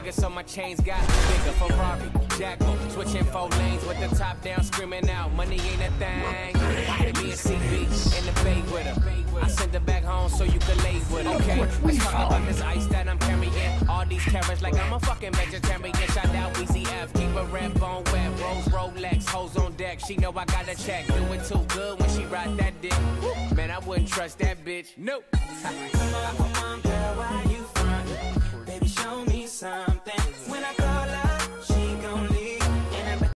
bigger, so my chains got bigger. Ferrari, Jacko, switching 4 lanes with the top down, screaming out, money ain't a thing. Me and CB in the bay with her. I sent her back home so you could lay with her. Okay, let's talk about this ice that I'm carrying. All these carrots like I'm a fucking vegetarian. Shout out Weezy F, keep a red bone wet. Rose Rolex, hoes on deck. She know I got a check. Doing too good when she ride that dick. Man, I wouldn't trust that bitch. Nope. Come on, girl, why you front? Baby, show me some.